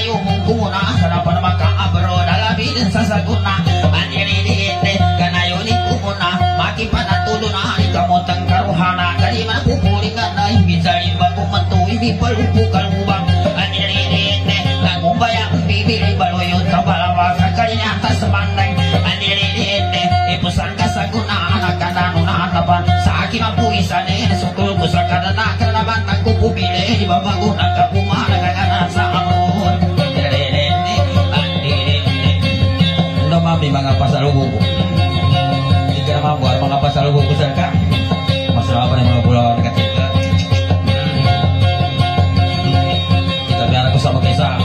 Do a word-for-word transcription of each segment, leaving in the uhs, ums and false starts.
kayu mungkuna sarapan maka abro dalabi dan sasaguna anjiri dite kanayo ni kumuna maki panatuluna kamu tengkaruhana kali mana pupuling andai bijari baku mentui di palupu kalubang anjiri dite lagu bayang bibir baloyo tabalawa kali atas semandang anjiri dite ipusan kasaguna anak kananuna tapan saki mampu isane sukul pusaka dan karena bantaku pupile di bawah guna kapuma dengan samun no mami mga pasalubong ko hindi ka naman buwan mga pasalubong ko saan ka masalah apa nih mga pulawan kecil kita biar aku sama kisah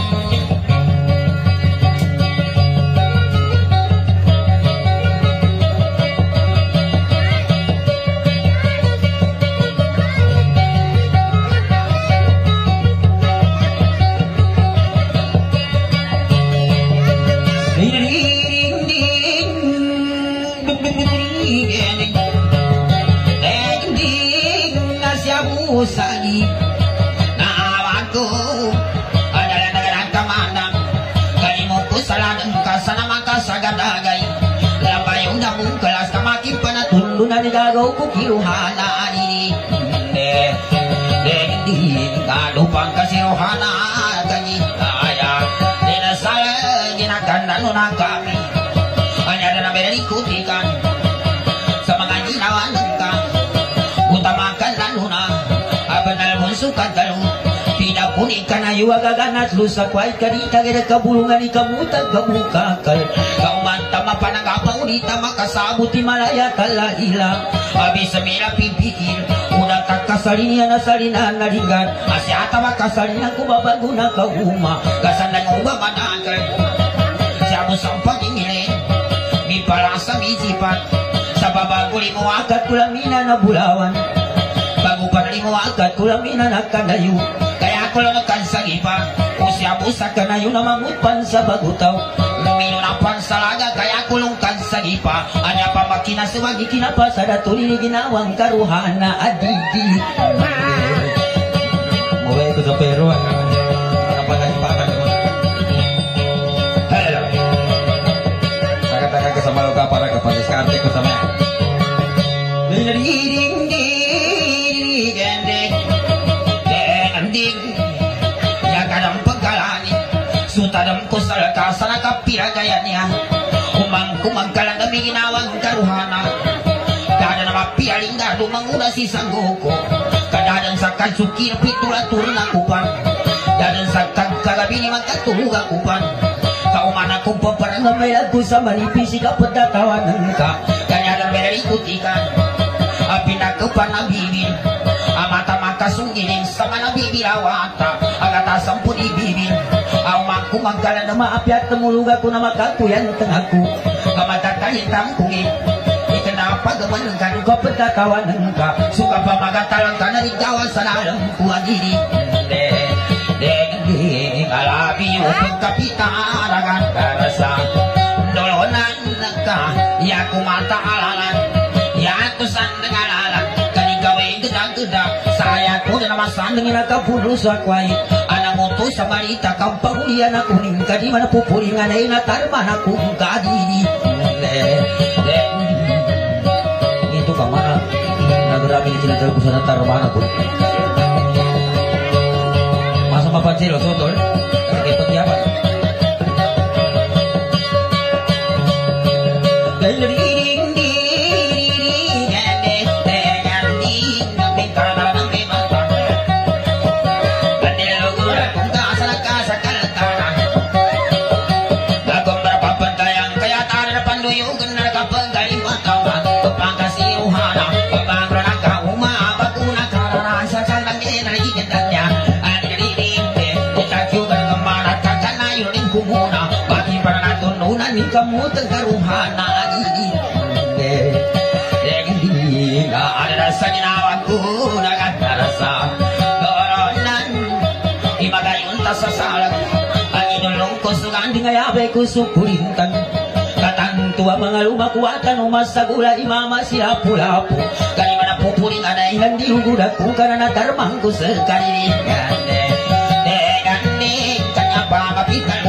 usagi nawaku adalah negara kamandang kalimuku salah dengka sana maka sagadagai lambayong damung kelas kamaki panatulunan gagaw ko kiruhana ini de de di kadupang kasiruhana kanyi ayah dina saya ginakandan nunang kami hanya dana beda ikutikan sama kanyi nawan dengka utamakan lanuna suka tahu tidak pun ikan ayu agaganat lusa kuai kadita gede kabulungan ikamu tak kebuka kal kau mantap apa nak apa unita maka sabuti malaya kala hilang habis semira pipikir udah tak kasalini anak salina naringan masih ata maka salina ku babaguna kau rumah kasandang ubah madangkan siamu sampang ingin mi palasa mi jipat sababaguli mo akat kulamina na bulawan bagu padali mo agad kulamin anak kanayu kaya ako lang nagkansagipa usya busa kanayu na mamutpan sa bagutaw lumino na pansalaga kaya ako lang kansagipa anya pa makinasawagi kinapasada tuloy ginawang karuhana adidi maway ko sa pero ano pa nagpakan mo hello taga-taga kasama ka para kapag iskarte ko sa mga ding sutadam ko sa lakasana kapiragayan niya umang kumangkalang kami ginawang karuhana kada na mapialing gado manguna si sanggoko kadadan sa kansukir pitulatur na kupan dadan sa kagkagabi ni magkatulog akupan kaumana kong paparang may lago sa manipis ikapadatawanan ka kanya lang may ikutikan pinakapan na bibir amata makasungilin sa manabibirawata agatasang pun ibibir awang kumagkala na maapiat temuluga ko na makakuyan tengahku kamatatayin tangkungin ikanapagaman ng kanuga pagkatawanan ka suka pa magatalang ka na rigawan sa lalang kuwagiri de de de alabi upang kapitaragan karasa dolonan ka yaku mata alalan yaku sandang alalan kaligawin gedang-gedang saya ko na namasan dengan nakapulo sa kway anak moto sa marita kang pahulian ako ning kadi mana pupulingan ay natarman ako kadi itu kamana nagrabi ni sinagal ko sa natarman ako masa mapachilo sotol ikot yapan daliring di kamu tengkaruhana ini deng nggak ada rasa ginawaku naga rasa doronan imagayun tasasalag ang inulong ko sugan di ngayabe ko supulintan katang tua mga lumakuatan umasagula imama siya pulapo kani mana pupuling anay hindi ugudaku karena natarmang ko sa kaniligan deng deng kanya pa kapital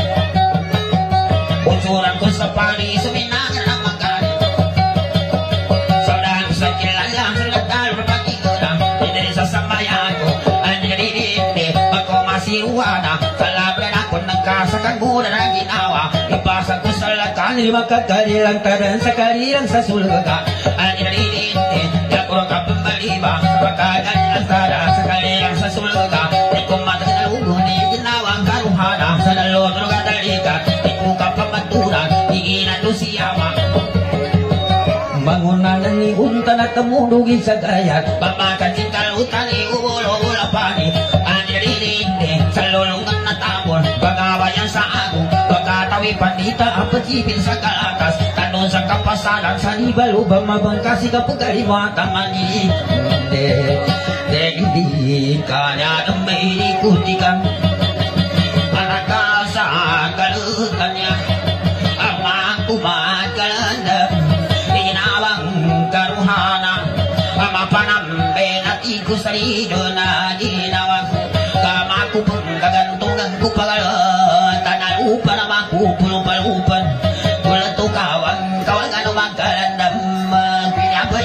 ucuran ko sa pari suminangan ang makan saudara sa kilala sa latar berpakikulang hindi sa samayan ko ang nilirindi ako masiwana kalabran ako nagkasakang muna na ginawa ipasag ko sa lakan lima kakalilang tadan sa kalilang sa sulga ang nilirindi ako kapambaliba sa pagkagan ang tada sa kalilang sa sulga di ko matagalugo ni ginawang karuhana sa dalotro kadalika di ko kapamaturan di inanusiyama bangunan ni unta na tamudugin sa gayat pamakan si kalutan ni ubulo-ulo pani ang nilirindi sa lulungan na tapon pagawayan sa agong pagkatawi pandita ang pagkipin sa kalatas tanong sa kapasalan sa nibalubang mabangkasi kapag kalimatan mani hindi kanya ng may ikutikan manakasa kalutan niya ang mga kumakalanda inawang karuhana ang mapanambing at iko sa rido na ginawang kamakupang kagantungan kupagalan tanalupan na makupulong-palupan walang tukawang kawang ano magkalandam pinapay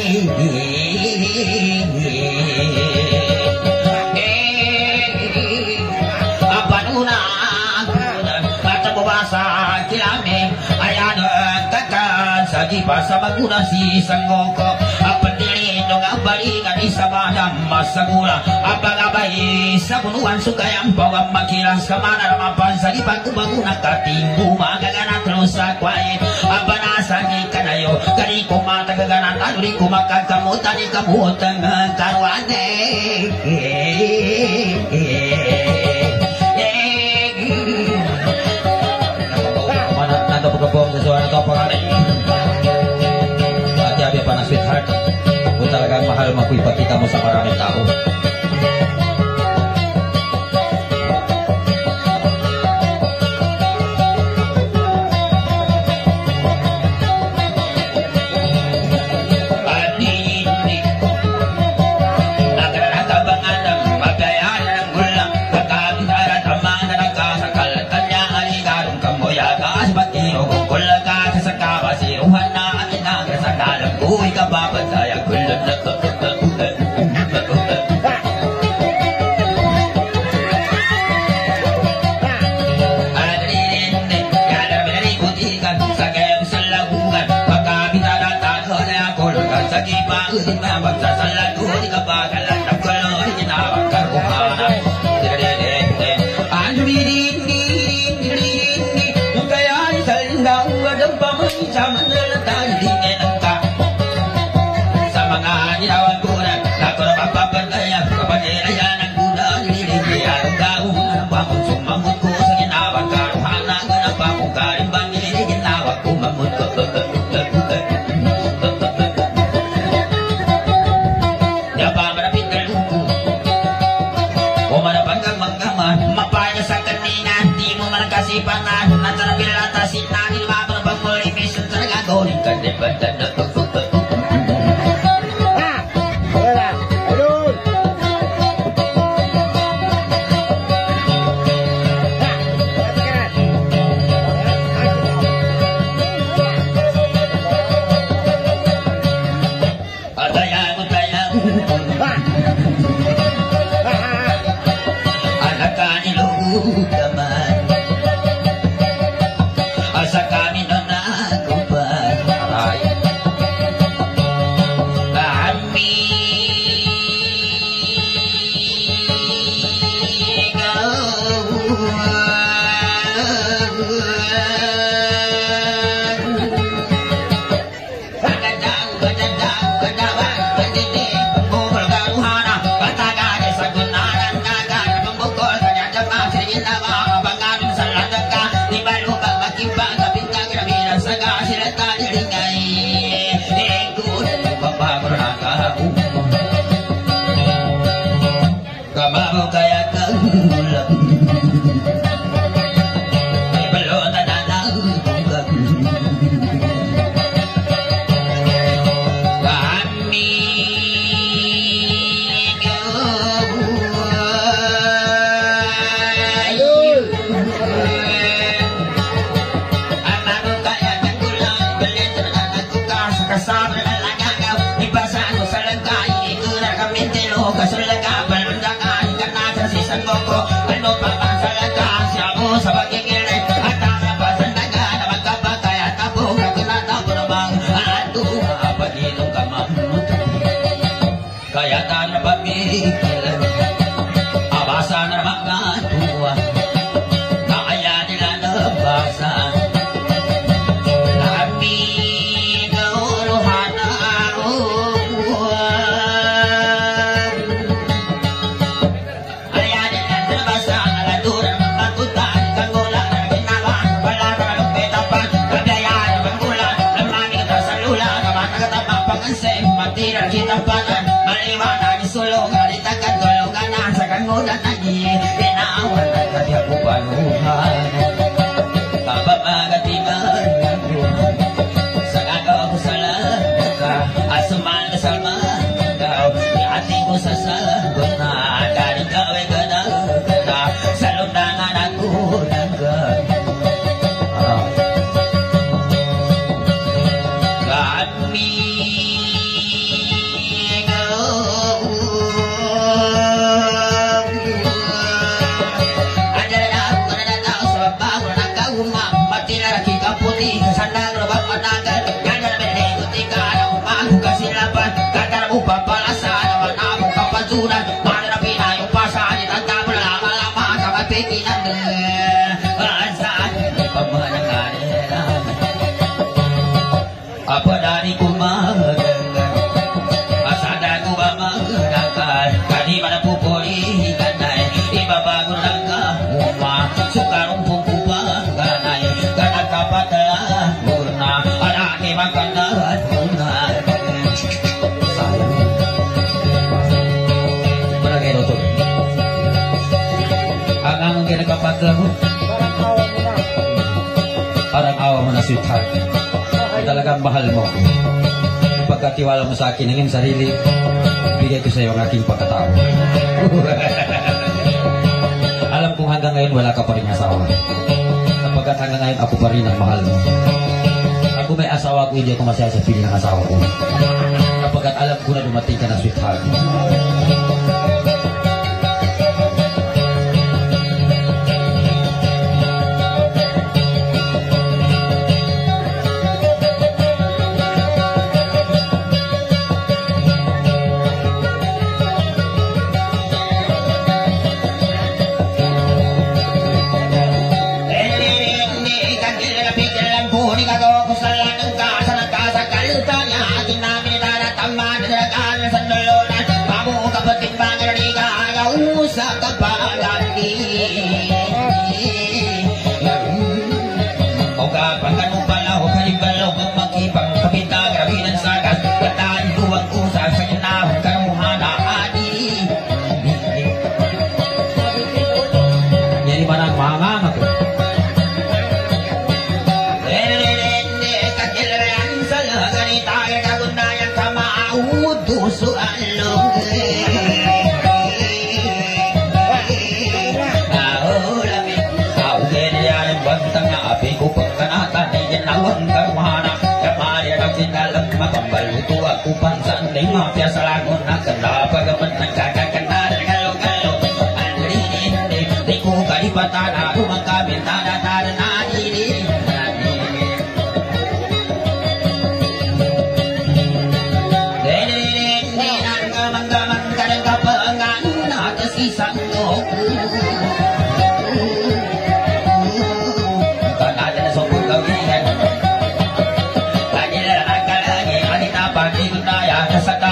ang panunan at bubasa kilame ayan kakan sa gipa sa maguna si Sanggoko ang pandilino ng balingan isa madam masagula ang pagabay sa bunuan sukayang bawang makilas kamana naman pansalipan kumaguna katinggu magaganat terus sa kwain ang banasan ni kanayo kani kumatagaganat aluri kumakakamutan ni kamutan karwane nando pagkabong sa suwan ito pangalan hati-hati pa na sweetheart kung talagang mahal mo ko ipakita mo sa maraming tao kasama ng lagagaw ipasano sa langkay ikular kami tilo kasulagaw balundakan ikanatan si San Boko ano pa bang sa langkay siya mo sa pagkikilit at ang napasan daga na magkapagay at ako kakinatapo na bang ato apagilong kamamut kaya tayo na pamikil abasa na mga tuwa na kaya nila nabasa matira kita panan maliwanag ni sulong alitakan golongan sa kangunan lagi pinaawan at kaya pupanuhan kapamagatiman sa gagawa ko sa langka asuman ka sa magaw iati ko sa sagot na galing gawin ka na ka sa lundangan ako nanggang kami sandal robak matagal gagal berlego tika ada umaku kasih lapan gagal upah balasan awan amu kapansunan mana pinayo pasan ditangkap lama-lama sama pikiran perasaan pemenangan apa dari kumagan asadaku bamagan kadi pada pupuri kanai iba bagun langka umah suka rumpung kupang kanai kana kapat makanan bunga sayang mana kayak rotok angang kena kapat lagu parang awa mo na sweetheart talagang mahal mo pagkatiwala mo sa akin ang iyong sarili bigay ko sa iyo ang aking pagkatao alam kong hanggang ngayon wala ka pa rin asawa sapagkat hanggang ngayon ako pa rin ang mahal mo. Kung may asawa ko, hindi ako masaya sa piling ng asawa ko. Kapagkat alam ko na dumating ka na sweetheart. Mafia salagon na kanda pagaman nagkakakanada galo-galo ang rinindi di ko kalipatana rumang kabintana tada nadiri rinindi nang gamang-gamang kadang kapangan atas isang loko kanada na sopong gawin lagi lang nakalagi alita pag-ikot na yan sa